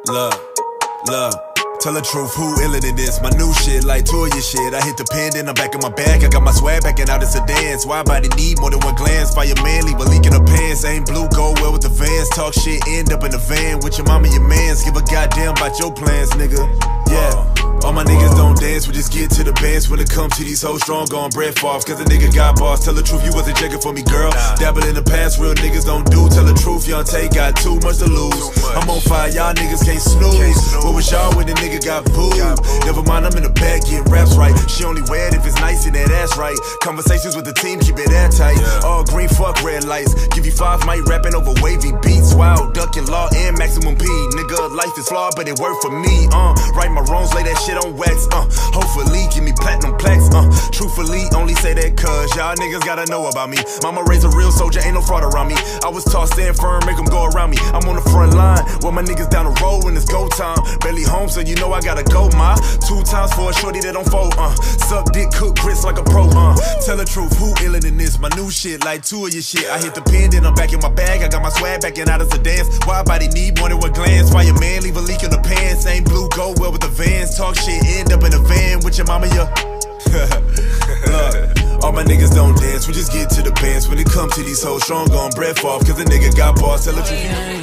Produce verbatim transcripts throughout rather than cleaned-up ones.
Love, love. Tell the truth, who iller than this? My new shit, like Toya shit. I hit the pen, then I'm back in my bag. I got my swag backing out, it's a dance. Why body need more than one glance? Fireman, leave a leak in the pants. Ain't blue, go well with the vans. Talk shit, end up in the van with your mama, your mans. Give a goddamn about your plans, nigga. Yeah. All my niggas don't dance, we just get to the bands. When it comes to these hoes strong on bread farms, cause a nigga got boss. Tell the truth, you wasn't checking for me, girl. Dabble in the past, real niggas don't do. Tell the truth, Young Tay got too much to lose. I'm on fire, y'all niggas can't snooze. What was y'all when the nigga got booed? Never mind, I'm in the back getting raps right. She only wear it if it's nice and that ass right. Conversations with the team, keep it that tight. All green, fuck red lights. Give you five, might rapping over wavy beats. Wild, ducking law and maximum P. Nigga, life is flawed, but it worked for me. Uh, right my wrongs, lay that shit on wax. Uh, hopefully, give me platinum plaques. Uh, truthfully, only say that cause y'all niggas gotta know about me. Mama raised a real soldier, ain't no fraud around me. I was taught stand firm, make them go around me. I'm on the front line, with my niggas down the road when it's go time. Barely home, so you know I gotta go, ma. Two times for a shorty that don't fold. Uh, suck dick, cook grits like a pro. Uh, tell the truth, who iller than this? My new shit, like two of your shit. I hit the pen, then I'm back in my bag. I got my swag backing out as a dance. Why body need more than one glance? Fireman, leave a leak in the pants. Ain't blue, go well with the vans. Talk shit, end up in a van with your mama, yeah. Look, all my niggas don't dance, we just get to the bands. When it comes to these hoes, strong on breath off, cause a nigga got boss. Tell the truth.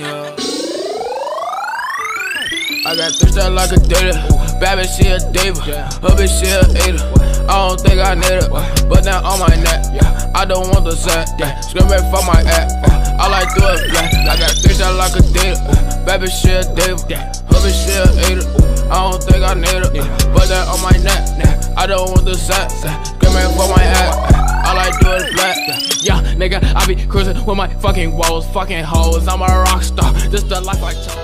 I got three stars like a data. Bad bitch, she a diva. Her bitch, she a eater. I don't think I need it, but now on my neck. I don't want the set. Scream back for my act. I like do it flat. I got three stars like a data. Bad bitch, she a diva. Her bitch, she a eater. I don't think I need it, but that on my neck. I don't want the set. Screaming for my act. I like do it flat. Yeah, nigga, I be cruising with my fucking walls, fucking hoes. I'm a rock star. This the life I chose.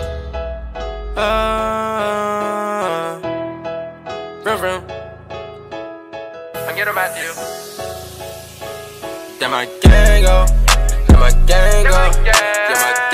Uh, vroom vroom. I get 'em at you. Damn, my gang go. Damn, my gang go. Damn, my